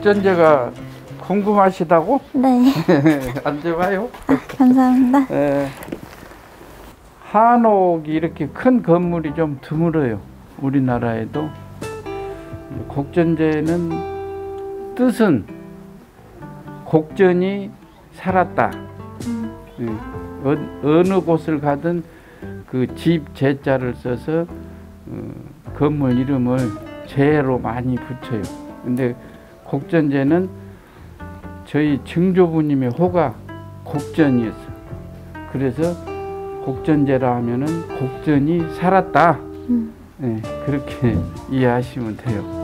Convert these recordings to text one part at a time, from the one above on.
곡전제가 궁금하시다고? 네. 앉아봐요. 감사합니다. 한옥이 이렇게 큰 건물이 좀 드물어요. 우리나라에도. 곡전제는 뜻은 곡전이 살았다. 어느 곳을 가든 그 집 제자를 써서 건물 이름을 제로 많이 붙여요. 근데 곡전제는 저희 증조부님의 호가 곡전이었어요. 그래서 곡전제라 하면은 곡전이 살았다. 네, 그렇게 이해하시면 돼요.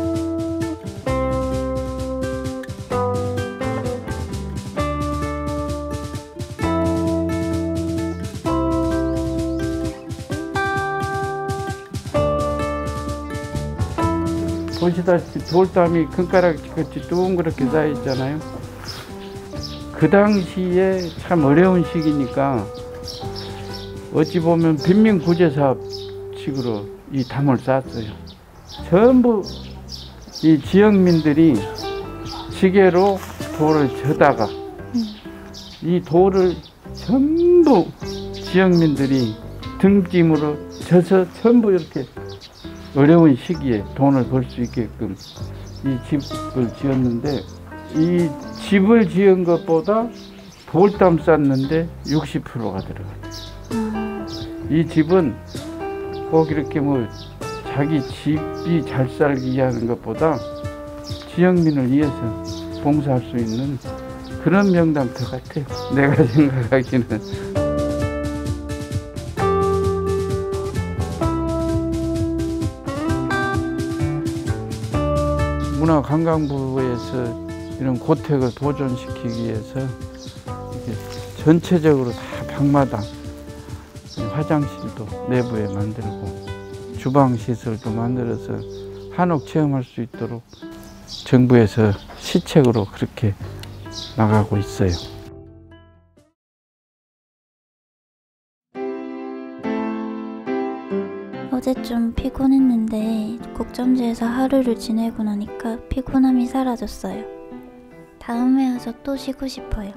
보시다시피 돌담이 큰가락같이 둥그렇게 쌓여 있잖아요. 그 당시에 참 어려운 시기니까 어찌 보면 빈민구제사업식으로 이 담을 쌓았어요. 전부 이 지역민들이 지게로 돌을 져다가 이 돌을 전부 지역민들이 등짐으로 져서 전부 이렇게 어려운 시기에 돈을 벌 수 있게끔 이 집을 지었는데, 이 집을 지은 것보다 돌담 쌓는데 60%가 들어가요. 이 집은 꼭 이렇게 뭐 자기 집이 잘 살기 위한 것보다 지역민을 위해서 봉사할 수 있는 그런 명당터 같아요. 내가 생각하기는. 문화관광부에서 이런 고택을 보존시키기 위해서 이렇게 전체적으로 다 방마당, 화장실도 내부에 만들고 주방시설도 만들어서 한옥 체험할 수 있도록 정부에서 시책으로 그렇게 나가고 있어요. 어제 좀 피곤했는데 곡전제에서 하루를 지내고 나니까 피곤함이 사라졌어요. 다음에 와서 또 쉬고 싶어요.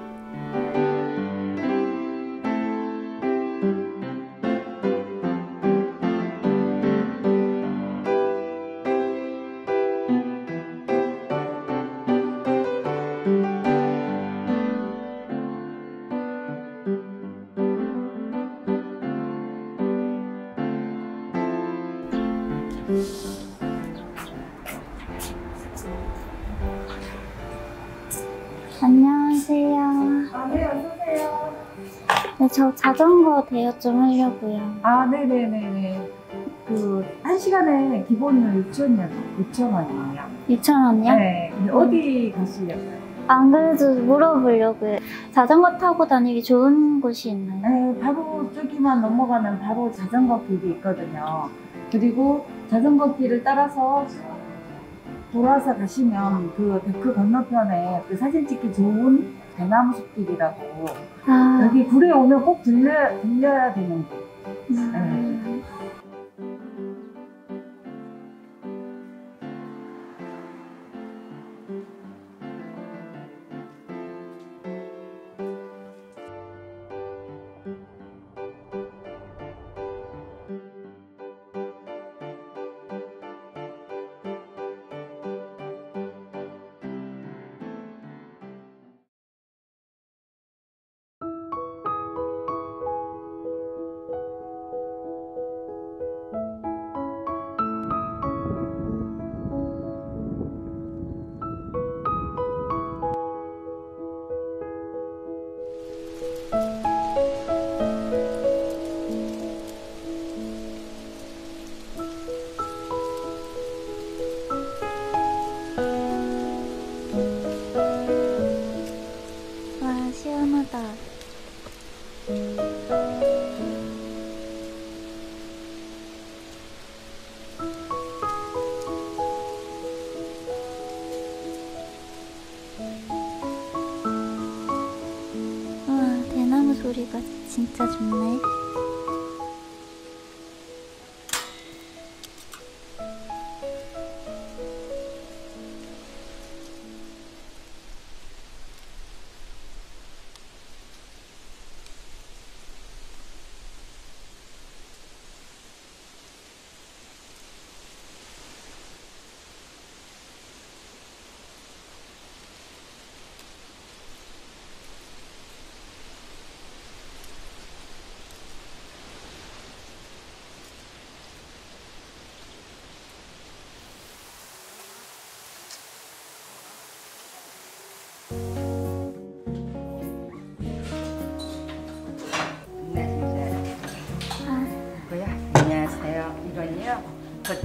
안녕하세요. 네, 어서오세요. 네, 저 자전거 대여 좀 하려고요. 네네네네. 그, 1시간에 기본은 6,000원이에요. 6,000원이요? 네. 근데 어디 가시려고요? 안 그래도 물어보려고요. 자전거 타고 다니기 좋은 곳이 있나요? 네, 바로 저기만 넘어가면 바로 자전거 길이 있거든요. 그리고 자전거 길을 따라서 돌아서 가시면 그 데크 건너편에 그 사진 찍기 좋은 대나무 숲길이라고. 여기 굴에 오면 꼭 들려야 되는 곳. 네. 와, 시원하다. 와, 대나무 소리가 진짜 좋네.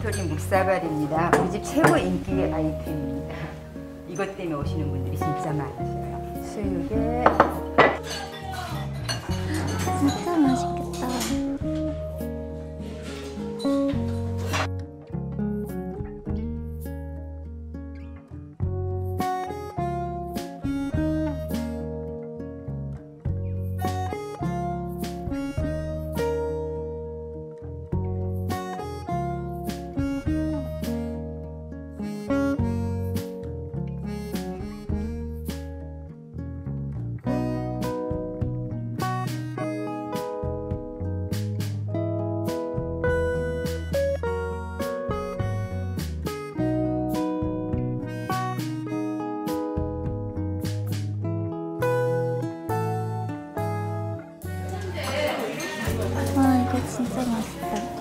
도토리 묵사발입니다. 우리 집 최고 인기 아이템입니다. 이것 때문에 오시는 분들이 진짜 많으세요. 수육에 진짜 맛있겠다. 와, 이거 진짜 맛있다.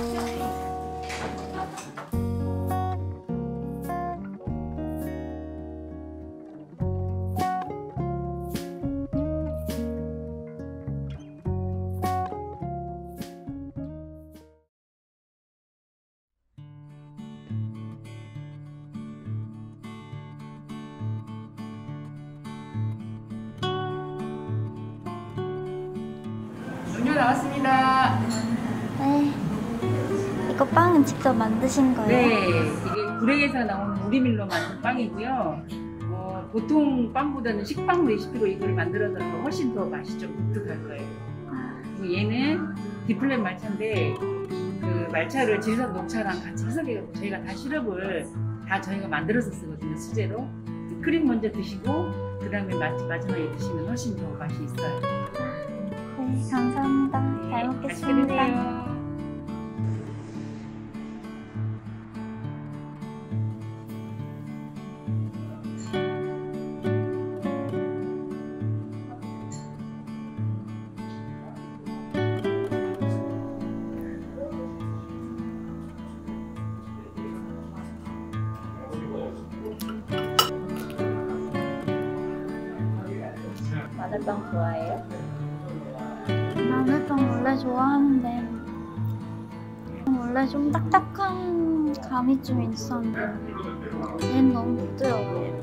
음료 나왔습니다. 네. 이거 빵은 직접 만드신 거예요? 네, 이게 구례에서 나온 우리밀로 만든 빵이고요. 보통 빵보다는 식빵 레시피로 이걸 만들어서 훨씬 더 맛이 좀 독특할 거예요. 그리고 얘는 디플렛 말차인데 그 말차를 질산 녹차랑 같이 해석해서 저희가 다 시럽을 다 저희가 만들어서 쓰거든요, 수제로. 크림 먼저 드시고 그 다음에 마지막에 드시면 훨씬 더 맛이 있어요. 네, 감사합니다. 잘 맛있게 먹겠습니다. 드세요. 마늘빵 좋아해요? 마늘빵 원래 좋아하는데 원래 좀 딱딱한 감이 좀 있었는데 얘는 너무 부드러워요.